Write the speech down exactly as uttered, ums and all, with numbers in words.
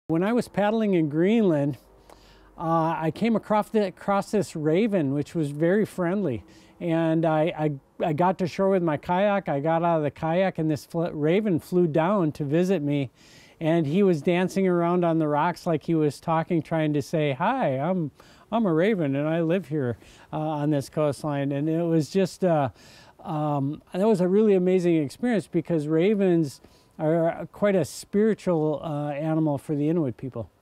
When I was paddling in Greenland, uh, I came across, the, across this raven, which was very friendly. And I, I, I got to shore with my kayak. I got out of the kayak, and this fl raven flew down to visit me. And he was dancing around on the rocks like he was talking, trying to say, "Hi, I'm, I'm a raven, and I live here uh, on this coastline." And it was just, uh, um, that was a really amazing experience, because ravens are quite a spiritual uh, animal for the Inuit people.